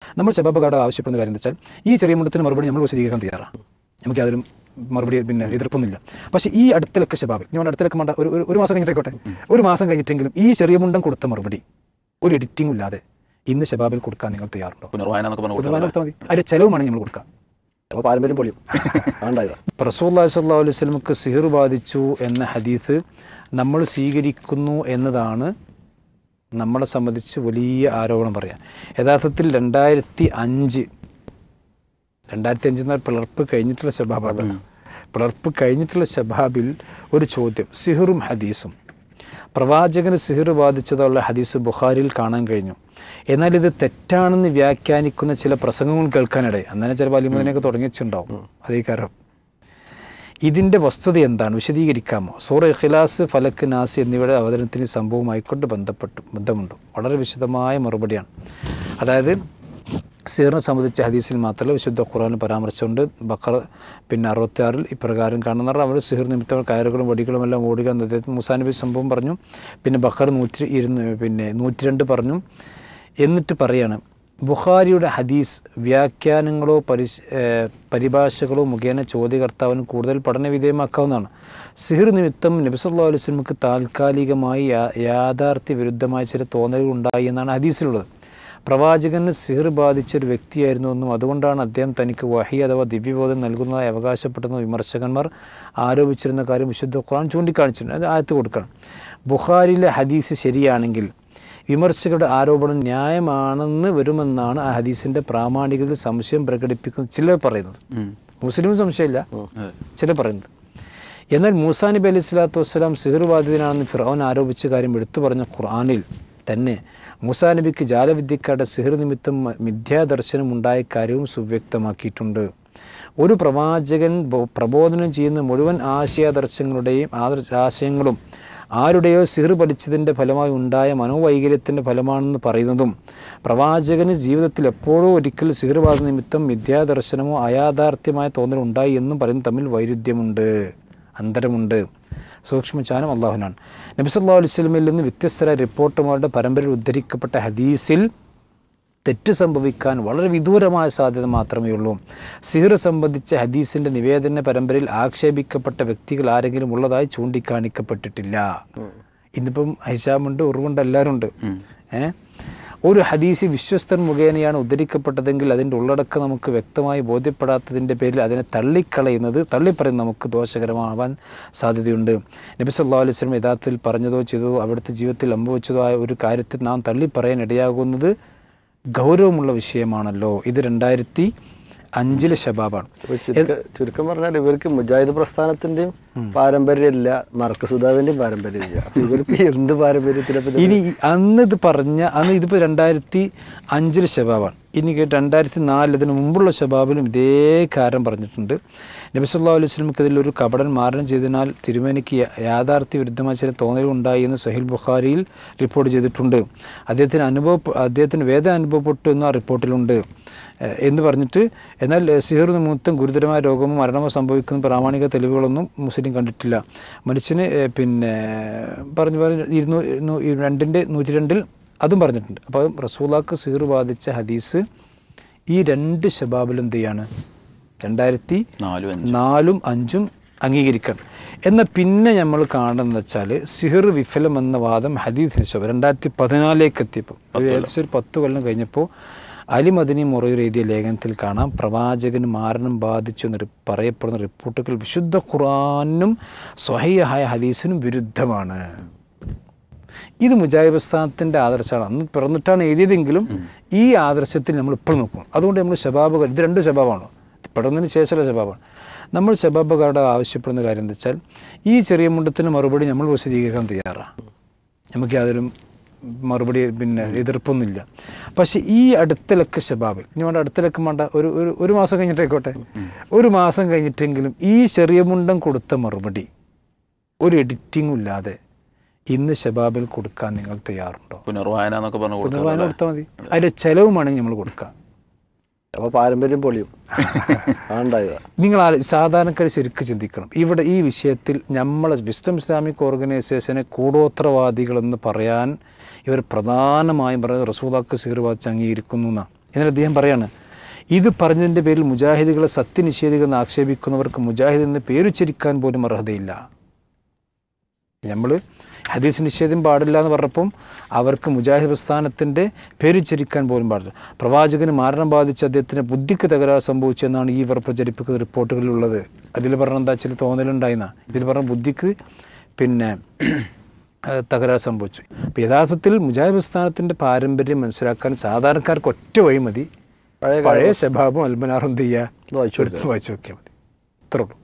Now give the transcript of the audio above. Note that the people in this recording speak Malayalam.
നമ്മൾ ശബാബ് ആവശ്യപ്പെടുന്ന കാര്യം എന്താ വെച്ചാൽ ഈ ചെറിയ മുണ്ടത്തിന് മറുപടി നമ്മൾ വിശദീകരിക്കാൻ തയ്യാറാണ്. നമുക്ക് യാതൊരു മറുപടി എതിർപ്പൊന്നുമില്ല. പക്ഷേ ഈ അടുത്തിലൊക്കെ ശബാബ് ഞങ്ങളുടെ അടുത്തിലൊക്കെ വേണ്ട ഒരു മാസം കഴിഞ്ഞിട്ടേക്കോട്ടെ, ഒരു മാസം കഴിഞ്ഞിട്ടെങ്കിലും ഈ ചെറിയ മുണ്ടം കൊടുത്ത മറുപടി ഒരു എഡിറ്റിംഗും ഇല്ലാതെ ഇന്ന് ശബാബിൽ കൊടുക്കാൻ നിങ്ങൾ തയ്യാറുണ്ടോ? മതി, അതിന്റെ ചെലവുമാണ് നമ്മൾ കൊടുക്കുക. അപ്പോൾ പാരമ്പര്യം പൊളിയും. റസൂലുള്ളാഹി സ്വല്ലല്ലാഹു അലൈഹി വസല്ലമക്ക് സിഹർ ബാധിച്ചു എന്ന ഹദീസ് നമ്മൾ സ്വീകരിക്കുന്നു എന്നതാണ് നമ്മളെ സംബന്ധിച്ച് വലിയ ആരോപണം പറയാം. യഥാർത്ഥത്തിൽ 2005 എന്നാൽ പിളർപ്പ് കഴിഞ്ഞിട്ടുള്ള ശബാബാണ്. പിളർപ്പ് കഴിഞ്ഞിട്ടുള്ള ശബാബിൽ ഒരു ചോദ്യം, സിഹറും ഹദീസും, പ്രവാചകന് സിഹർ ബാധിച്ചതുള്ള ഹദീസ് ബുഖാരിയിൽ കാണാൻ കഴിഞ്ഞു. എന്നാൽ ഇത് തെറ്റാണെന്ന് വ്യാഖ്യാനിക്കുന്ന ചില പ്രസംഗങ്ങൾ കേൾക്കാനിടയിൽ അന്നേരം ചിലപ്പോൾ അലിമുദ്ദീനൊക്കെ തുടങ്ങിയിട്ടുണ്ടാവും. അതേ കാരണം ഇതിൻ്റെ വസ്തുത എന്താണ്, വിശദീകരിക്കാമോ? സൂറ ഇഖ്ലാസ്, ഫലക്ക്, നാസ് എന്നിവയുടെ അവതരണത്തിന് സംഭവമായിക്കൊണ്ട് ബന്ധമുണ്ട്. വളരെ വിശദമായ മറുപടിയാണ്. അതായത് സിഹറിനെ സംബന്ധിച്ച ഹദീസിൽ മാത്രമല്ല വിശുദ്ധ ഖുർആനിൽ പരാമർശമുണ്ട്. ബഖറ 66 ഇപ്രകാരം കാണുന്ന അവർ സിഹർ നിമിത്തം കയറുകളും വടികളും എല്ലാം ഓടുക എന്നത് മൂസാ നബി സംഭവം പറഞ്ഞു. പിന്നെ ബഖറ 102 പറഞ്ഞു. എന്നിട്ട് പറയാണ്, ബുഖാരിയുടെ ഹദീസ് വ്യാഖ്യാനങ്ങളോ പരിഭാഷകളോ മുഖേന ചോദ്യകർത്താവിന് കൂടുതൽ പഠന വിധേയമാക്കാവുന്നതാണ്. സിഹർ നിമിത്തം നബി സല്ലല്ലാഹു അലൈഹി വസല്ലമക്ക് താൽക്കാലികമായി യാഥാർത്ഥ്യ വിരുദ്ധമായ ചില തോന്നലുകൾ ഉണ്ടായി എന്നാണ് ഹദീസിലുള്ളത്. പ്രവാചകന് സിഹർ ബാധിച്ചൊരു വ്യക്തിയായിരുന്നുവെന്നും അതുകൊണ്ടാണ് അദ്ദേഹം തനിക്ക് വഹി അഥവാ ദിവ്യബോധം നൽകുന്നതായി അവകാശപ്പെട്ടെന്ന് വിമർശകന്മാർ ആരോപിച്ചിരുന്ന കാര്യം വിശുദ്ധ ഖുർആൻ ചൂണ്ടിക്കാണിച്ചിട്ടുണ്ട്. അത് ആയത്ത് കൊടുക്കണം. ബുഖാരിയിലെ ഹദീസ് ശരിയാണെങ്കിൽ വിമർശകരുടെ ആരോപണം ന്യായമാണെന്ന് വരുമെന്നാണ് ആ ഹദീസിൻ്റെ പ്രാമാണികതയിൽ സംശയം പ്രകടിപ്പിക്കുന്നത് ചിലർ പറയുന്നത്. മുസ്ലിം സംശയമില്ല, ചിലർ പറയുന്നത്. എന്നാൽ മൂസാ നബി അലൈഹി സ്വലാത്തു വസ്സലാം സിഹർ ബാധിതനാണെന്ന് ഫിർഔൻ ആരോപിച്ച കാര്യം എടുത്തു പറഞ്ഞ ഖുർആനിൽ തന്നെ മൂസാ നബിക്ക് ജാലവിദ്യക്കാരുടെ സിഹർ നിമിത്തം മിഥ്യാദർശനം ഉണ്ടായ കാര്യവും സുവ്യക്തമാക്കിയിട്ടുണ്ട്. ഒരു പ്രവാചകൻ പ്രബോധനം ചെയ്യുന്ന മുഴുവൻ ആശയങ്ങളും ആരുടെയോ സിഹർ പഠിച്ചതിൻ്റെ ഫലമായി ഉണ്ടായ മനോവൈകല്യത്തിൻ്റെ ഫലമാണെന്ന് പറയുന്നതും പ്രവാചകന് ജീവിതത്തിൽ എപ്പോഴോ ഒരിക്കൽ സിഹർ ബാധ നിമിത്തം മിഥ്യാദർശനമോ അയാഥാർത്ഥ്യമായ തോന്നലുണ്ടായി എന്നും പറയുന്നത് തമ്മിൽ വൈരുദ്ധ്യമുണ്ട്, അന്തരമുണ്ട്. സൂക്ഷ്മചാനം അള്ളാഹുനാണ്. നബി സല്ലല്ലാഹു അലൈഹി വസല്ലമയിൽ നിന്ന് വ്യത്യസ്തരായ റിപ്പോർട്ടുമാരുടെ പരമ്പരയിൽ ഉദ്ധരിക്കപ്പെട്ട ഹദീസിൽ തെറ്റ് സംഭവിക്കാൻ വളരെ വിദൂരമായ സാധ്യത മാത്രമേ ഉള്ളൂ. സിഹർ സംബന്ധിച്ച ഹദീസിൻ്റെ നിവേദന പരമ്പരയിൽ ആക്ഷേപിക്കപ്പെട്ട വ്യക്തികൾ ആരെങ്കിലും ഉള്ളതായി ചൂണ്ടിക്കാണിക്കപ്പെട്ടിട്ടില്ല. ഇന്നിപ്പം ഹിശാമുണ്ട്, ഉറുവുണ്ട്, എല്ലാവരും ഉണ്ട്. ഒരു ഹദീസ് വിശ്വസ്തൻ മുഖേനയാണ് ഉദ്ധരിക്കപ്പെട്ടതെങ്കിൽ അതിൻ്റെ ഉള്ളടക്കം നമുക്ക് വ്യക്തമായി ബോധ്യപ്പെടാത്തതിൻ്റെ പേരിൽ അതിനെ തള്ളിപ്പറയുന്നത് നമുക്ക് ദോഷകരമാവാൻ സാധ്യതയുണ്ട്. നബി സല്ലല്ലാഹു അലൈഹി വസല്ലം യഥാർത്ഥത്തിൽ പറഞ്ഞതോ ചെയ്തതോ അവിടുത്തെ ജീവിതത്തിൽ അനുഭവിച്ചതോ ആയ ഒരു കാര്യത്തിൽ നാം തള്ളിപ്പറയാൻ ഇടയാകുന്നത് ഗൗരവമുള്ള വിഷയമാണല്ലോ. ഇത് 2005 ശബാബാണ്. ചുരുക്കം പറഞ്ഞാൽ ഇവർക്ക് മുജാഹിദ് പ്രസ്ഥാനത്തിൻ്റെയും പാരമ്പര്യമില്ല, മർക്കസുദാവിൻ്റെയും പാരമ്പര്യമില്ല. ഇവർക്ക് എന്ത് പാരമ്പര്യത്തിനെ ഇനി അന്ന് ഇതിപ്പോൾ 2005 ശബാബാണ്. ഇനി 2004 ഇതിന് മുമ്പുള്ള ശബാബിലും ഇതേ കാര്യം പറഞ്ഞിട്ടുണ്ട്. നബി സല്ലല്ലാഹു അലൈഹി വസല്ലമക്ക് ഇതിലൊരു കപടൻ മാരണം ചെയ്തതിനാൽ തിരുമേനിക്ക് യാഥാർത്ഥ്യ വിരുദ്ധമായ ചില തോന്നലുണ്ടായി എന്ന് സഹീൽ ബുഖാരിയിൽ റിപ്പോർട്ട് ചെയ്തിട്ടുണ്ട്. അദ്ദേഹത്തിന് വേദന അനുഭവപ്പെട്ടു എന്ന റിപ്പോർട്ടിലുണ്ട് എന്ന് പറഞ്ഞിട്ട്, എന്നാൽ സിഹർ നിമിത്തം ഗുരുതരമായ രോഗമോ മരണമോ സംഭവിക്കുന്ന പ്രാമാണിക തെളിവുകളൊന്നും മുസ്ലിം കണ്ടിട്ടില്ല. മനുഷ്യന് പറഞ്ഞു 102 അതും പറഞ്ഞിട്ടുണ്ട്. അപ്പോൾ റസൂലുള്ളാഹിക്ക് സിഹർ ബാധിച്ച ഹദീസ് ഈ 2 ശബാബിലും എന്ത് ചെയ്യാണ്, 2004 5 അംഗീകരിക്കണം. എന്നാൽ പിന്നെ നമ്മൾ കാണുന്നത് വെച്ചാൽ സിഹർ വിഫലമെന്ന വാദം ഹദീസിന് ശേഷം 2014 എത്തിയപ്പോൾ ഏകദേശം ഒരു 10 കൊല്ലം കഴിഞ്ഞപ്പോൾ അലി മദനി മൊറയൂർ എഴുതിയ ലേഖനത്തിൽ കാണാം, പ്രവാചകന് മാരണം ബാധിച്ചു എന്ന് പറയപ്പെടുന്ന റിപ്പോർട്ടുകൾ വിശുദ്ധ ഖുർആനും സ്വഹീഹായ ഹദീസിനും വിരുദ്ധമാണ്. ഇത് മുജാഹിദ് പ്രസ്ഥാനത്തിൻ്റെ ആദർശമാണ്. അന്ന് പിറന്നിട്ടാണ് എഴുതിയതെങ്കിലും ഈ ആദർശത്തിൽ നമ്മൾ ഇപ്പോൾ നോക്കും. അതുകൊണ്ട് നമ്മൾ ശബാബുകാർ, ഇത് 2 ശബാബാണ്, പിറന്നതിന് ശേഷമുള്ള ശബാബാണ്. നമ്മൾ ശബാബുകാരുടെ ആവശ്യപ്പെടുന്ന കാര്യം എന്താ വെച്ചാൽ ഈ ചെറിയ മുണ്ടത്തിന് മറുപടി നമ്മൾ വിശദീകരിക്കാൻ തയ്യാറാണ്. നമുക്ക് യാതൊരു മറുപടി എതിർപ്പൊന്നുമില്ല. പക്ഷേ ഈ അടുത്തിലൊക്കെ ശബാബിൽ ഞങ്ങളുടെ അടുത്തിലൊക്കെ വേണ്ട ഒരു മാസം കഴിഞ്ഞിട്ടേക്കോട്ടെ, ഒരു മാസം കഴിഞ്ഞിട്ടെങ്കിലും ഈ ചെറിയ മുണ്ടം കൊടുത്ത മറുപടി ഒരു എഡിറ്റിംഗും ഇല്ലാതെ ഇന്ന് ശബാബിൽ കൊടുക്കാൻ നിങ്ങൾ തയ്യാറുണ്ടോ? പുനർവായന കൊടുത്താൽ മതി, അതിൻ്റെ ചെലവുമാണെങ്കിൽ നമ്മൾ കൊടുക്കാം. അപ്പോൾ പാരമ്പര്യം പൊളിയും. നിങ്ങൾ സാധാരണക്കാർ ശരിക്കും ചിന്തിക്കണം. ഇവിടെ ഈ വിഷയത്തിൽ നമ്മളെ വിസ്ഡം ഇസ്ലാമിക് ഓർഗനൈസേഷനെ കൂടോത്രവാദികളെന്ന് പറയാൻ ഇവർ പ്രധാനമായും പറയുന്നത് റസൂലുള്ളാഹിക്ക് സിഹർ ബാധിച്ച് അംഗീകരിക്കുന്നു എന്നാണ്. എന്നിട്ട് അദ്ദേഹം പറയാണ്, ഇത് പറഞ്ഞതിൻ്റെ പേരിൽ മുജാഹിദുകളെ സത്യനിഷേധികളെന്ന് ആക്ഷേപിക്കുന്നവർക്ക് മുജാഹിദ് എന്ന് പേരുച്ചരിക്കാൻ പോലും അർഹതയില്ല. നമ്മൾ ഹദീസ് നിഷേധം പാടില്ല എന്ന് പറഞ്ഞപ്പം അവർക്ക് മുജാഹിദ് പ്രസ്ഥാനത്തിൻ്റെ പേരുച്ചരിക്കാൻ പോലും പാടില്ല. പ്രവാചകന് മരണം ബാധിച്ച് അദ്ദേഹത്തിന് ബുദ്ധിക്ക് തകരാറ് സംഭവിച്ചു എന്നാണ് ഈ ഇവർ പ്രചരിപ്പിക്കുന്ന റിപ്പോർട്ടുകളിലുള്ളത്. അതിൽ പറഞ്ഞ എന്താ ചില തോന്നലുണ്ടായിരുന്ന, ഇതിൽ പറഞ്ഞ ബുദ്ധിക്ക് തകരാറ് സംഭവിച്ചു. അപ്പോൾ യഥാർത്ഥത്തിൽ മുജാഹിദ് പ്രസ്ഥാനത്തിൻ്റെ പാരമ്പര്യം മനസ്സിലാക്കാൻ സാധാരണക്കാർക്ക് ഒറ്റ വഴി മതി, പഴയ ശബാബും അൽമനാറും എന്ത് ചെയ്യുക, വായിച്ചു നോക്കിയാൽ മതി. ഇത്രേ ഉള്ളൂ.